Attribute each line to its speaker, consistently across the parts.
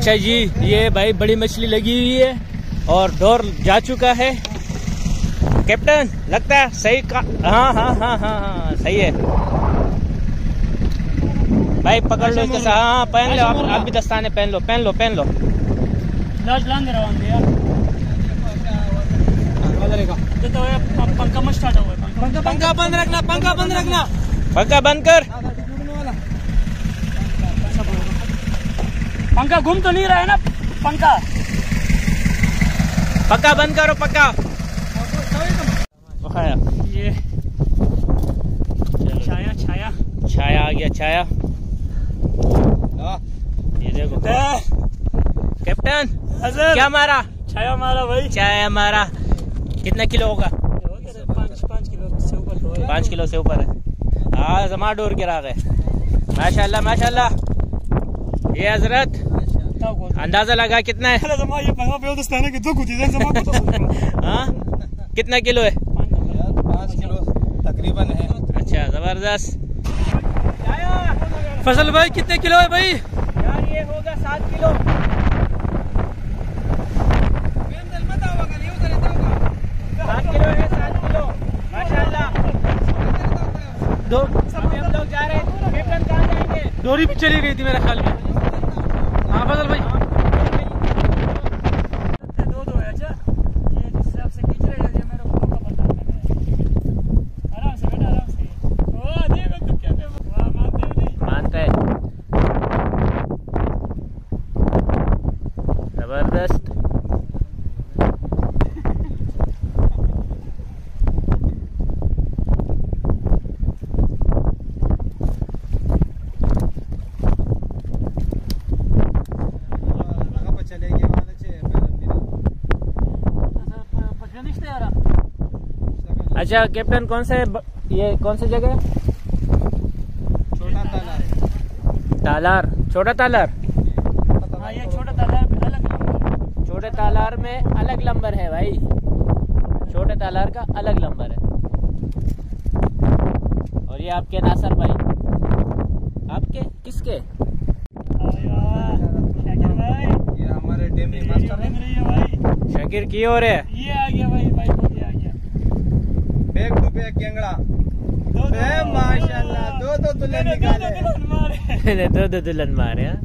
Speaker 1: अच्छा जी, ये भाई बड़ी मछली लगी हुई है और डोर जा चुका है। कैप्टन लगता है सही का। हाँ हाँ हाँ हाँ हाँ सही है भाई, पकड़ लो इसको। हाँ पहन लो आप भी दस्ताने पहन लो, पहन लो पहन लो।
Speaker 2: पंखा मत स्टार्ट हुआ है, पंखा बंद रखना, पंखा बंद रखना,
Speaker 1: पंखा बंद कर।
Speaker 2: पंखा घूम तो नहीं रहा है ना, पंखा
Speaker 1: पक्का बंद करो पक्का।
Speaker 2: ये छाया छाया
Speaker 1: छाया आ गया, छाया। ये देखो कैप्टन क्या मारा,
Speaker 2: छाया मारा भाई,
Speaker 1: छाया मारा। कितना किलो होगा?
Speaker 2: 5 किलो से ऊपर तो है।
Speaker 1: 5 किलो से ऊपर है। हाँ जमा डोर गिरा गए। माशाल्लाह माशाल्लाह। ये हजरत अंदाजा लगा कितना है? हाँ कितना किलो है?
Speaker 3: 5 किलो तकरीबन है।
Speaker 1: अच्छा जबरदस्त।
Speaker 2: फसल भाई कितने किलो है भाई?
Speaker 1: यार ये होगा 7 किलो। 7 किलो है, 7 किलो माशाल्लाह।
Speaker 2: दो
Speaker 1: अभी हम लोग जा रहे हैं। कैप्टन कहाँ जाएंगे?
Speaker 2: डोरी भी चली गई थी मेरे ख्याल में। हाँ फसल भाई दो है। अच्छा ये जिस हिसाब से खींच रहे हैं मेरे को पता है। आराम से बेटा, आराम से। ओ देखो तो क्या वाह, मानते हो नहीं?
Speaker 1: मानता है। जबरदस्त। अच्छा कैप्टन कौन से ये कौन सी जगह है?
Speaker 3: छोटा तालाब।
Speaker 1: तालार, छोटा तालार।
Speaker 2: हाँ ये छोटा तालाब अलग नंबर।
Speaker 1: छोटे तालार में अलग नंबर है भाई, छोटे तालार का अलग नंबर है। और ये आपके नासर भाई, आपके किसके?
Speaker 3: ये हमारे डेमी मास्टर है।
Speaker 1: शकीर की हो रहे हैं?
Speaker 2: ये आ गया भाई, भाई को ये आ गया।
Speaker 3: बैक टू बैक गेंगड़ा। माशाल्लाह दो दुल्हन निकाले।
Speaker 1: दो दुल्हन मारे। हाँ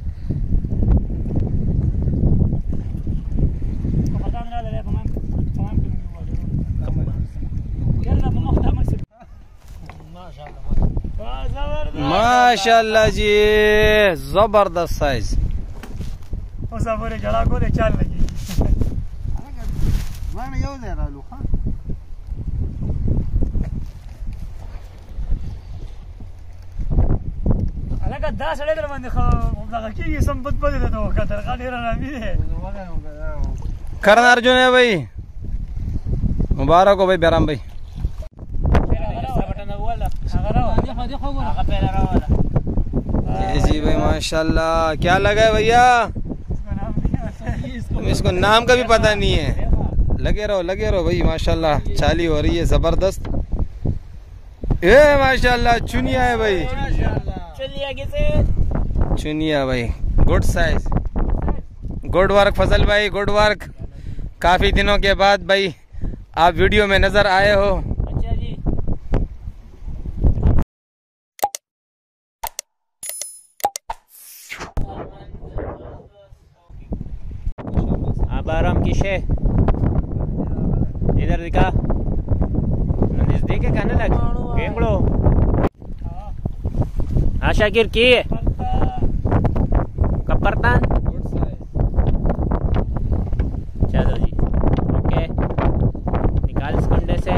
Speaker 3: माशाल्लाह जी, जबरदस्त साइज।
Speaker 2: जड़ा को चाल लगी।
Speaker 3: करण अर्जुन है भाई, मुबारक हो भाई बैराम भाई। जी भाई माशाल्लाह, क्या लगा है भैया? इसको नाम का भी पता नहीं है। लगे रहो भाई माशाल्लाह, चाली हो रही है जबरदस्त। ये माशाल्लाह चुनिया है भाई, चुनिया भाई, good size, good work Fazal भाई, गुड वर्क। काफी दिनों के बाद भाई आप वीडियो में नजर आए हो।
Speaker 1: अच्छा जी। आबाराम की शे इधर दिखा, नजदीक है कहने लग गेंगड़ो। हाँ शाकिर की है कपरतान। चलो जी ओके, निकाल इस कंडे से।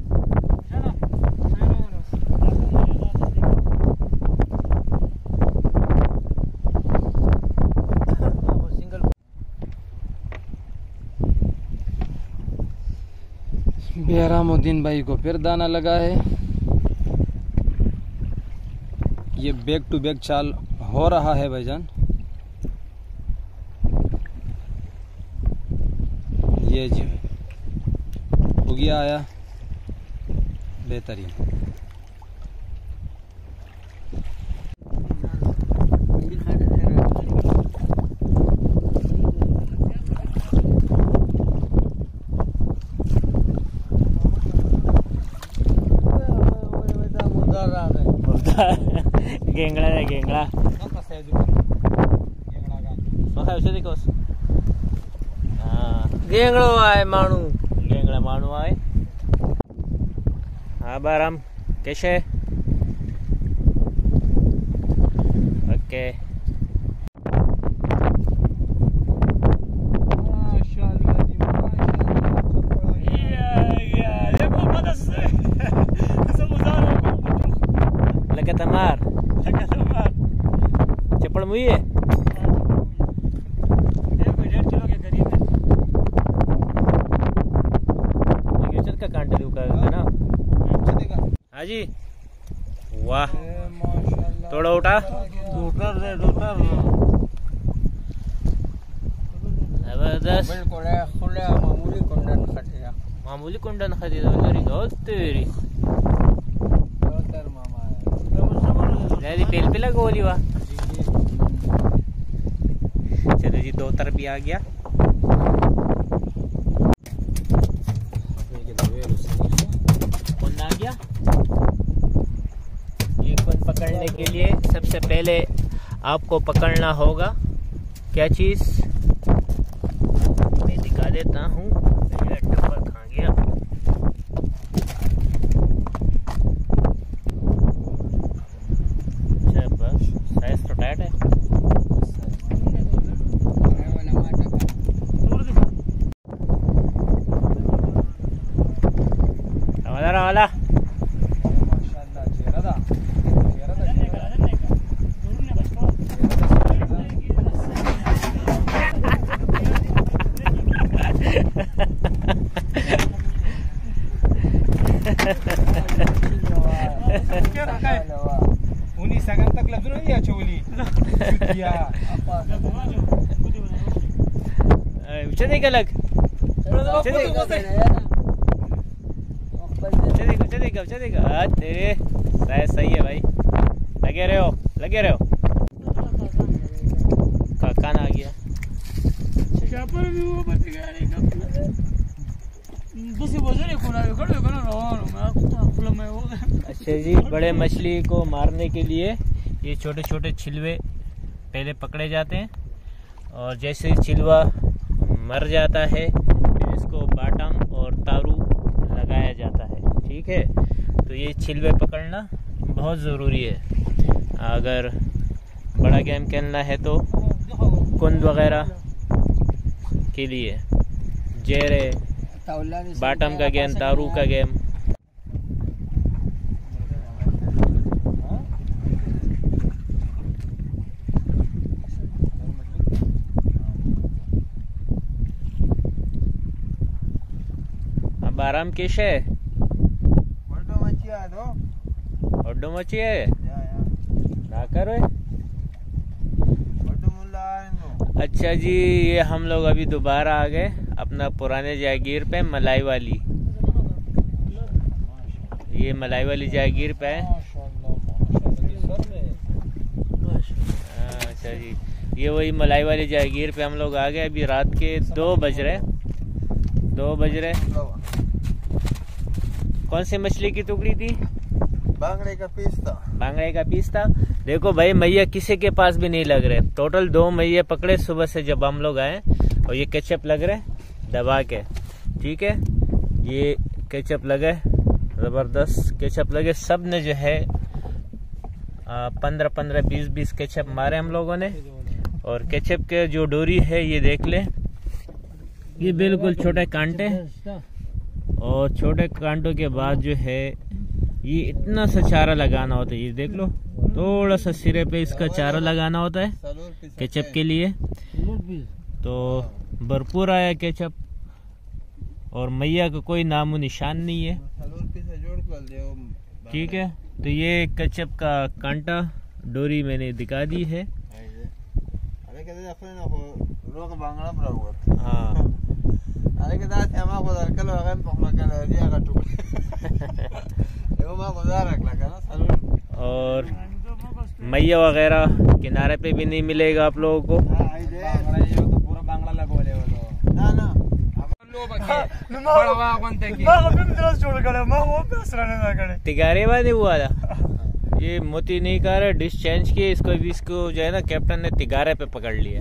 Speaker 3: बेरामुद्दीन भाई को फिर दाना लगा है। ये बैक टू बैक चाल हो रहा है भाईजान। ये जी उगिया आया बेहतरीन।
Speaker 1: गेंगड़ा है गेंगड़ा
Speaker 3: गेंगड़ो आए मानू
Speaker 1: गेंगड़ा मानू आए हाँ बाराम कैसे ओके लगा तमार चप्पड़ मुई है का कांटे का ना हाँ जी वाह थोड़ा उठा जबरदस्त मामूली कुंडन खरीदा तेरी पेल पे लगा होली वाह चलो जी दो तरफ भी आ गया कौन आ गया ये कौन पकड़ने के लिए सबसे पहले आपको पकड़ना होगा क्या चीज मैं दिखा देता हूँ डब्बा खा गया साइज तो टाइट है वाला
Speaker 3: उन्हीं सगन तक लग रही है चोली
Speaker 1: चले गलग चलेगा तेरे सही है भाई लगे रहे हो कान आ गया अच्छा जी बड़े मछली को मारने के लिए ये छोटे छोटे छिलवे पहले पकड़े जाते हैं और जैसे ही छिलवा मर जाता है फिर इसको बाटम और तारू लगाया जाता है ठीक है तो ये छिलवे पकड़ना बहुत ज़रूरी है अगर बड़ा गेम खेलना है तो कुंद वगैरह के लिए जेरे बाटम का गेम तारू का गेम अब आराम कैसे है ऑड्डो मची है ना करो अच्छा जी ये हम लोग अभी दोबारा आ गए अपना पुराने जागीर पे मलाई वाली ये मलाई वाली जागीर पे है अच्छा जी ये वही मलाई वाली जागीर पे हम लोग आ गए अभी रात के 2 बज रहे कौन सी मछली की टुकड़ी थी बांगड़े का पीस था देखो भाई मैया किसी के पास भी नहीं लग रहे टोटल 2 मैये पकड़े सुबह से जब हम लोग आए और ये केचप लग रहे दबा के ठीक है ये केचप लगे जबरदस्त केचप लगे सब ने जो है 15-15 20-20 केचप मारे हम लोगों ने और केचप के जो डोरी है ये देख ले ये बिल्कुल छोटे कांटे और छोटे कांटों के बाद जो है ये इतना सा चारा लगाना होता है ये देख लो थोड़ा सा सिरे पे इसका चारा लगाना होता है केचप के लिए तो भरपूर आया केचप और मैया का कोई नामो निशान नहीं है ठीक है तो ये केचप का कांटा डोरी मैंने दिखा दी है हाँ और मैया वगैरह किनारे पे भी नहीं मिलेगा आप लोगों को तिगारे वाले हुआ था ये मोती नहीं कर रहा, डिश चेंज किए इसको भी, इसको जो है ना कैप्टन ने तिगारे पे पकड़ लिया।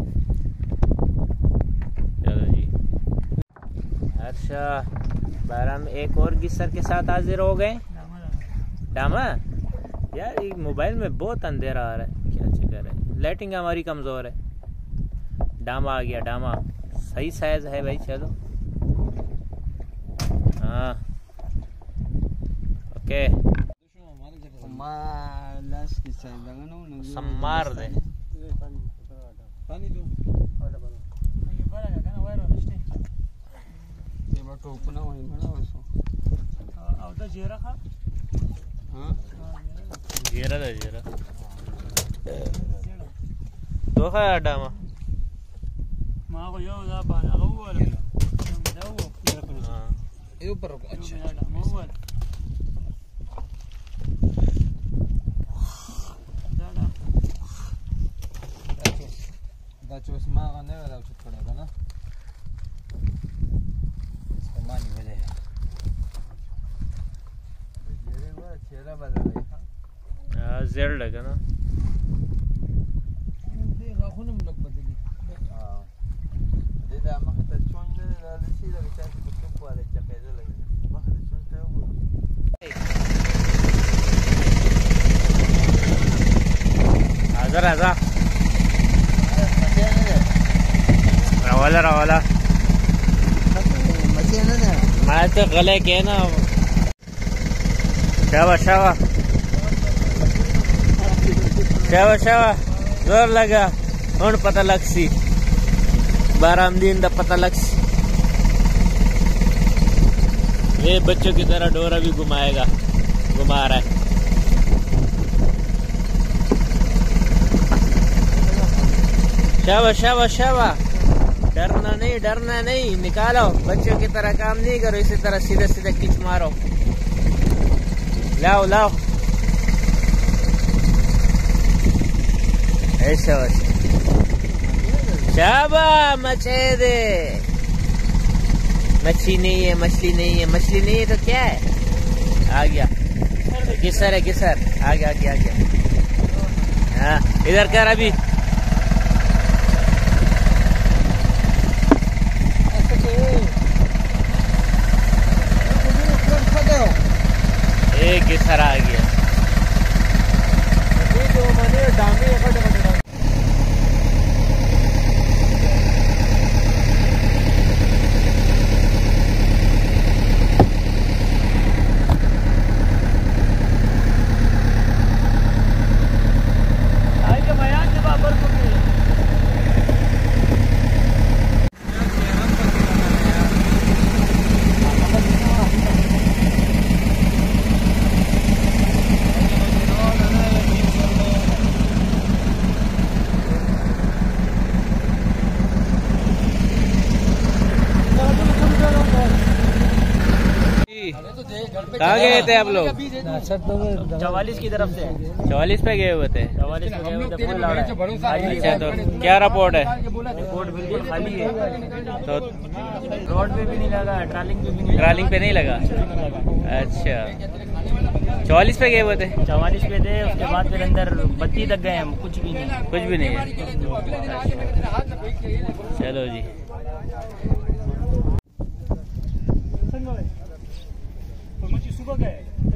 Speaker 1: चलो जी, अच्छा बारह में एक और गिसर के साथ हाजिर हो गए। डामा यार ये मोबाइल में बहुत अंधेरा आ रहा है, क्या चक्कर है, लाइटिंग हमारी कमज़ोर है। डामा आ गया, डामा सही साइज है भाई। चलो हाँ ओके, सम्मार दे जीरा दे, जीरा तो खा डामा
Speaker 3: ऊपर। अच्छा
Speaker 1: जेड लगा ना आजा आजा रवाला रवाला मैं तो गले के ना शावा शावा शावा शावा जोर लगा और पता लगसी 12 दिन दा पता लगसी। ये बच्चों की तरह डोरा भी घुमाएगा, घुमा रहा है। शावा शावा शावा, डरना नहीं, निकालो, बच्चों की तरह काम नहीं करो, इसी तरह सीधे सीधे किच मारो। लाओ लाओ ऐसा शाबा, मचे दे। मछली नहीं है, मछली नहीं है, मछली नहीं है तो क्या है? आ गया गिसर है, गिसर आ गया, आ गया, आ गया। हाँ इधर कर अभी। एक गिसर आ गया। कहाँ गए थे आप लोग?
Speaker 2: 44 की तरफ से।
Speaker 1: 44 पे गए हुए थे।
Speaker 2: 44 पे गए हुए थे, फुल लाड़ा है।
Speaker 1: अच्छा तो क्या रिपोर्ट है?
Speaker 2: रिपोर्ट बिल्कुल खाली है,
Speaker 1: तो
Speaker 2: रोड पे भी नहीं लगा,
Speaker 1: ट्रालिंग पे नहीं लगा। अच्छा 44 पे गए हुए थे?
Speaker 2: 44 पे थे, उसके बाद फिर अंदर बत्ती तक गए हम, कुछ भी नहीं,
Speaker 1: कुछ भी नहीं है। चलो जी,
Speaker 2: सुबह गए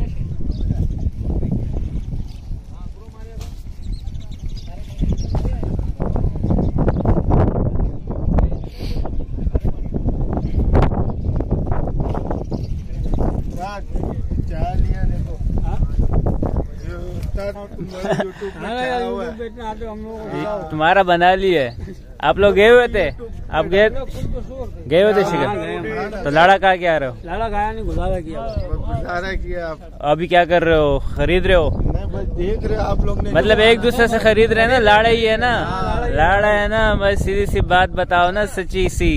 Speaker 1: तुम्हारा बना लिए। आप लोग गए हुए थे? आप गए हुए थे शिकार? तो लाड़ा कहाँ क्या रहे हो?
Speaker 2: लाड़ा खाया नहीं, गुजारा किया।
Speaker 1: अभी क्या कर रहे हो? खरीद रहे हो?
Speaker 2: देख रहे आप लोग ने,
Speaker 1: मतलब एक दूसरे से खरीद रहे हैं ना? लाड़ा ही है ना, लाड़ा है ना। बस सीधी सी बात बताओ ना, सच्ची सी।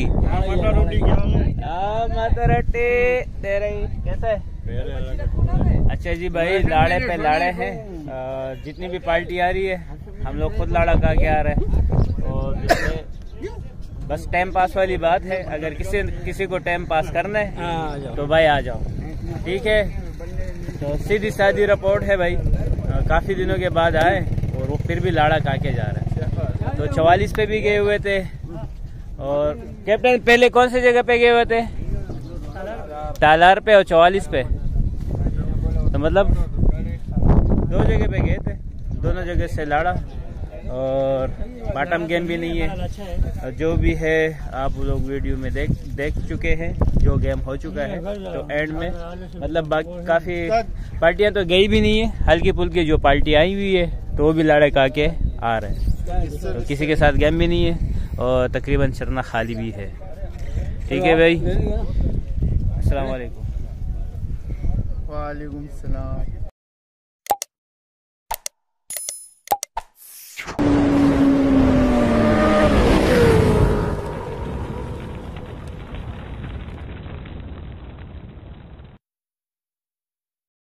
Speaker 1: माता रोटी दे रही, कैसा है? अच्छा जी भाई, लाड़े पे लाड़े हैं। जितनी भी पार्टी आ रही है, हम लोग खुद लाड़ा का के आ रहे हैं। और बस टाइम पास वाली बात है, अगर किसी को टाइम पास करना है तो भाई आ जाओ, ठीक है। तो सीधी सादी रिपोर्ट है भाई, काफ़ी दिनों के बाद आए और वो फिर भी लाड़ा खा के जा रहा है। तो 44 पे भी गए हुए थे। और कैप्टन पहले कौन सी जगह पे गए हुए थे? तालार पे और 44 पे। तो मतलब 2 जगह पे गए थे, दोनों जगह से लाड़ा। और बॉटम गेम भी नहीं है। जो भी है आप लोग वीडियो में देख चुके हैं, जो गेम हो चुका है। तो एंड में मतलब काफ़ी पार्टियां तो गई भी नहीं है, हल्की फुल्की जो पार्टी आई हुई है तो वो भी लाड़े खा के आ रहे हैं। तो किसी के साथ गेम भी नहीं है और तकरीबन चरना खाली भी है। ठीक है भाई, अस्सलाम वालेकुम।
Speaker 4: वालेकुम सलाम।